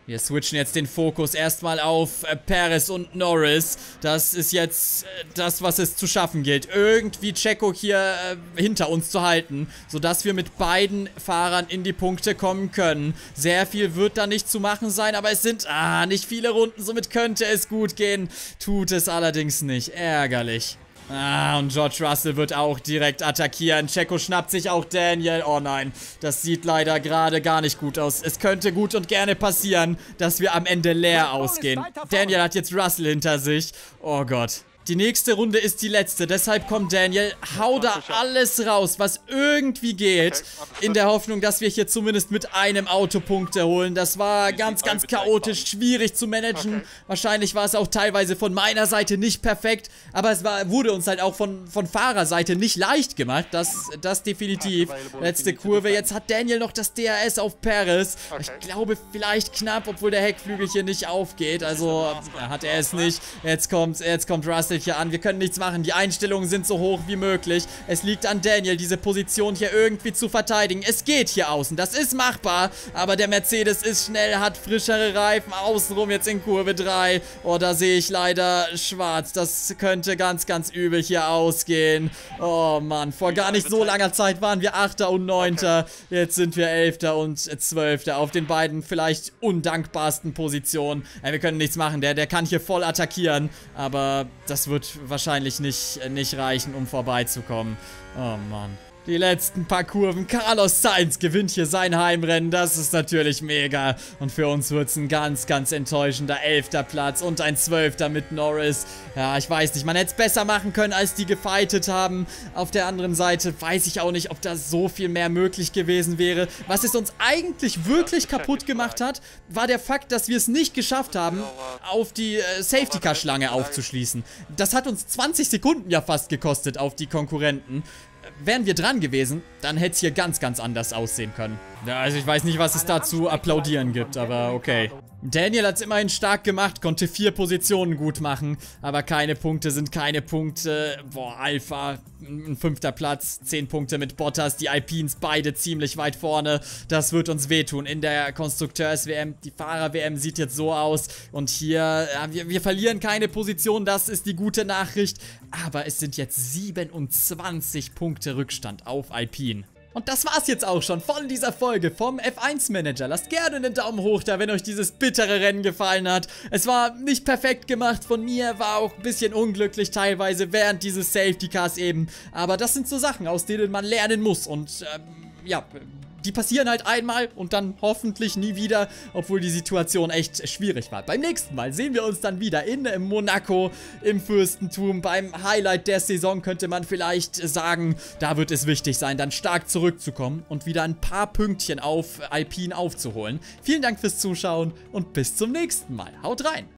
Wir switchen jetzt den Fokus erstmal auf äh, Perez und Norris. Das ist jetzt äh, das, was es zu schaffen gilt. Irgendwie Checo hier äh, hinter uns zu halten, sodass wir mit beiden Fahrern in die Punkte kommen können. Sehr viel wird da nicht zu machen sein, aber es sind ah, nicht viele Runden, somit könnte es gut gehen. Tut es allerdings nicht. Ärgerlich. Ah, und George Russell wird auch direkt attackieren. Checo schnappt sich auch Daniel. Oh nein, das sieht leider gerade gar nicht gut aus. Es könnte gut und gerne passieren, dass wir am Ende leer ausgehen. Daniel hat jetzt Russell hinter sich. Oh Gott. Die nächste Runde ist die letzte, deshalb kommt Daniel, hau da alles raus, was irgendwie geht, in der Hoffnung, dass wir hier zumindest mit einem Auto Punkte holen. Das war ganz, ganz chaotisch, schwierig zu managen. Wahrscheinlich war es auch teilweise von meiner Seite nicht perfekt, aber es war, wurde uns halt auch von, von Fahrerseite nicht leicht gemacht, das, das definitiv. Letzte Kurve, jetzt hat Daniel noch das D R S auf Perez. Ich glaube vielleicht knapp, obwohl der Heckflügel hier nicht aufgeht, also hat er es nicht. Jetzt kommt, jetzt kommt Russell hier an. Wir können nichts machen. Die Einstellungen sind so hoch wie möglich. Es liegt an Daniel, diese Position hier irgendwie zu verteidigen. Es geht hier außen. Das ist machbar. Aber der Mercedes ist schnell, hat frischere Reifen. Außenrum jetzt in Kurve drei. Oh, da sehe ich leider schwarz. Das könnte ganz, ganz übel hier ausgehen. Oh, Mann. Vor gar nicht so langer Zeit waren wir Achter und Neunter. Jetzt sind wir Elfter und Zwölfter auf den beiden vielleicht undankbarsten Positionen. Ja, wir können nichts machen. Der, der kann hier voll attackieren. Aber das wird wahrscheinlich nicht, nicht reichen, um vorbeizukommen. Oh Mann. Die letzten paar Kurven. Carlos Sainz gewinnt hier sein Heimrennen. Das ist natürlich mega. Und für uns wird es ein ganz, ganz enttäuschender elfter Platz und ein zwölfter mit Norris. Ja, ich weiß nicht. Man hätte es besser machen können, als die gefightet haben. Auf der anderen Seite weiß ich auch nicht, ob da so viel mehr möglich gewesen wäre. Was es uns eigentlich wirklich kaputt gemacht hat, war der Fakt, dass wir es nicht geschafft haben, auf die äh, Safety-Car-Schlange aufzuschließen. Das hat uns zwanzig Sekunden ja fast gekostet auf die Konkurrenten. Wären wir dran gewesen, dann hätte es hier ganz, ganz anders aussehen können. Ja, also ich weiß nicht, was es da zu applaudieren gibt, aber okay. Daniel hat es immerhin stark gemacht, konnte vier Positionen gut machen, aber keine Punkte sind keine Punkte. Boah, Alpha, ein fünfter Platz, zehn Punkte mit Bottas, die Alpines beide ziemlich weit vorne. Das wird uns wehtun in der Konstrukteurs-W M. Die Fahrer-W M sieht jetzt so aus und hier, ja, wir, wir verlieren keine Position, das ist die gute Nachricht. Aber es sind jetzt siebenundzwanzig Punkte Rückstand auf Alpine. Und das war's jetzt auch schon von dieser Folge vom F eins Manager. Lasst gerne einen Daumen hoch da, wenn euch dieses bittere Rennen gefallen hat. Es war nicht perfekt gemacht von mir, war auch ein bisschen unglücklich teilweise während dieses Safety Cars eben. Aber das sind so Sachen, aus denen man lernen muss und ähm, ja... Die passieren halt einmal und dann hoffentlich nie wieder, obwohl die Situation echt schwierig war. Beim nächsten Mal sehen wir uns dann wieder in Monaco im Fürstentum. Beim Highlight der Saison könnte man vielleicht sagen, da wird es wichtig sein, dann stark zurückzukommen und wieder ein paar Pünktchen auf Alpine aufzuholen. Vielen Dank fürs Zuschauen und bis zum nächsten Mal. Haut rein!